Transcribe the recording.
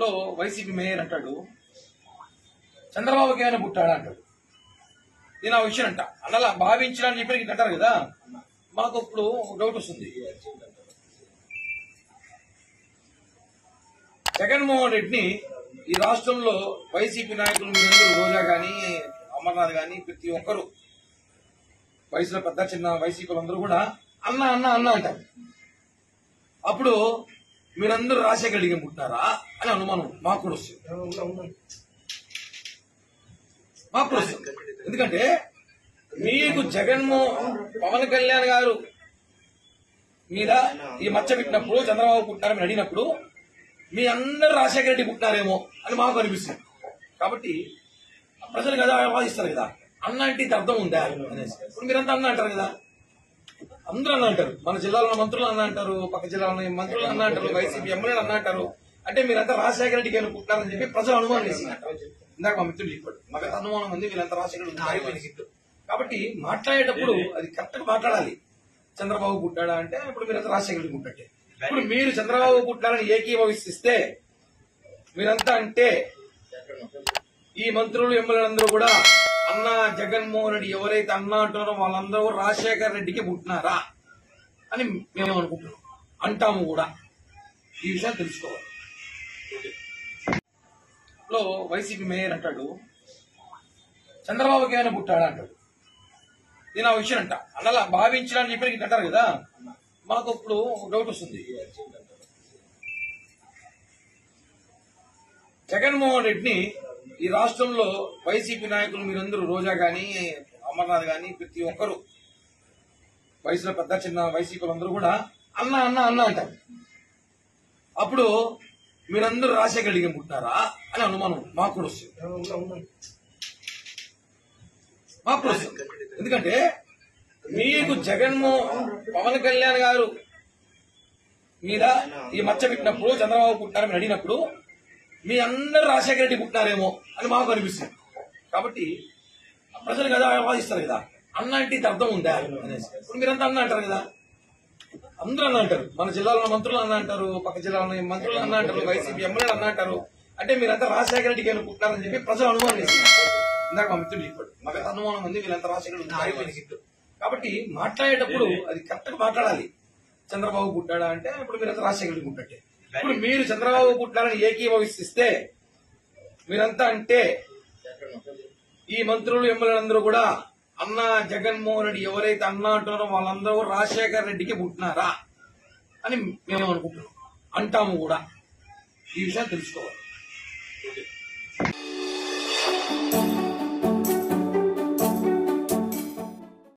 లో YCP mayor అంటాడు చంద్రబాబుకి ఏమైనా పుట్టాడా అంటాడు. నేను ఆ విషయం అంట అలా భావించడానికి చెప్పి అంటారు కదా. మాకు ఇప్పుడు డౌట్ వస్తుంది. జగన్మోహన్ రెడ్డిని ఈ రాష్ట్రంలో YCP నాయకులు మీరందరూ రోజా గాని అమర్నాథ్ గాని ప్రతి ఒక్కరు వయసులో పెద్ద చిన్న వైసీపీలు అందరూ కూడా అన్న అన్న అన్న అంటారు. అప్పుడు మీరందరూ రాజశేఖర రెడ్డికి పుట్టారా అని అనుమానం మాకు కూడా వస్తుంది. ఎందుకంటే మీకు పవన్ కళ్యాణ్ గారు మీద ఈ మచ్చ పెట్టినప్పుడు చంద్రబాబు పుట్టారని అడిగినప్పుడు మీ అందరూ రాజశేఖర రెడ్డి పుట్టినారేమో అని మాకు అనిపిస్తుంది. కాబట్టి ప్రజలు కదా వాదిస్తారు కదా, అన్న అంటే అర్థం ఉందా అనేసి. ఇప్పుడు మీరంతా అన్న అంటారు కదా, అందరూ అన్న అంటారు. మన జిల్లాలో మంత్రులు అన్న అంటారు, పక్క జిల్లాలో మంత్రులు అన్న అంటారు, వైసీపీ ఎమ్మెల్యేలు అన్న అంటారు. అంటే మీరంతా రాజశేఖర రెడ్డికి ఏమైనా పుట్టారని చెప్పి ప్రజలు అనుమానం వేసిందంటారు. ఇందాక మా మిత్రుడు చెప్పాడు, మాకు అనుమానం ఉంది వీళ్ళంతా రాజశేఖర రెడ్డి. కాబట్టి మాట్లాడేటప్పుడు అది కరెక్ట్ గా మాట్లాడాలి. చంద్రబాబు పుట్టాడా అంటే ఇప్పుడు మీరంతా రాజశేఖర రెడ్డి పుట్టట్టే. ఇప్పుడు మీరు చంద్రబాబు పుట్టాలని ఏకీభవిస్తే మీరంతా అంటే ఈ మంత్రులు ఎమ్మెల్యేలందరూ కూడా అన్న జగన్మోహన్ రెడ్డి ఎవరైతే అన్న అంటున్నారో వాళ్ళందరూ రాజశేఖర రెడ్డికి పుట్టినారా అని మేము అనుకుంటున్నాం, అంటాము కూడా. ఈ విషయాన్ని తెలుసుకోవాలి. లో YCP మేయర్ అంటాడు చంద్రబాబుకి ఏమైనా పుట్టాడా అంటాడు. నేను ఆ విషయం అంట అలా భావించడానికి చెప్పి అంటారు కదా. మాకు ఇప్పుడు డౌట్ వస్తుంది. జగన్మోహన్ రెడ్డిని ఈ రాష్ట్రంలో YCP నాయకులు మీరందరూ రోజా గాని అమర్నాథ్ గాని ప్రతి ఒక్కరు వయసులో పెద్ద చిన్న వైసీపీలు అందరూ కూడా అన్న అన్న అన్న అంటారు. అప్పుడు మీరందరూ రాజశేఖర రెడ్డికి పుట్టినారా అని అనుమానం మాకు కూడా వస్తుంది. ఎందుకంటే మీకు పవన్ కళ్యాణ్ గారు మీద ఈ మచ్చ పెట్టినప్పుడు చంద్రబాబు పుట్టారని అడిగినప్పుడు మీ అందరూ రాజశేఖర రెడ్డి పుట్టినారేమో అని మాకు అనిపిస్తుంది. కాబట్టి ప్రజలు కదా వాదిస్తారు కదా, అన్న అంటే అర్థం ఉందా అనేసి. ఇప్పుడు మీరంతా అన్న అంటారు కదా, అందరూ అన్న అంటారు. మన జిల్లాలో మంత్రులు అన్న అంటారు, పక్క జిల్లాలో మంత్రులు అన్న అంటారు, వైసీపీ ఎమ్మెల్యేలు అన్న అంటారు. అంటే మీరంతా రాజశేఖర రెడ్డికి ఏమైనా పుట్టారని చెప్పి ప్రజలు అనుమానం వేస్తున్నారు. ఇందాక మా మిత్రుడు చెప్పాడు, మాకు అనుమానం ఉంది వీళ్ళంతా రాజశేఖర రెడ్డి. కాబట్టి మాట్లాడేటప్పుడు అది కరెక్ట్ గా మాట్లాడాలి. చంద్రబాబు పుట్టాడా అంటే ఇప్పుడు మీరంతా రాజశేఖర రెడ్డి పుట్టట్టే. ఇప్పుడు మీరు చంద్రబాబు పుట్టారని ఏకీభవిస్తే మీరంతా అంటే ఈ మంత్రులు ఎమ్మెల్యేలందరూ కూడా అన్న జగన్మోహన్ రెడ్డి ఎవరైతే అన్న అంటున్నారో వాళ్ళందరూ రాజశేఖర రెడ్డికి పుట్టినారా అని మేము అనుకుంటున్నాం, అంటాము కూడా. ఈ విషయాన్ని తెలుసుకోవాలి.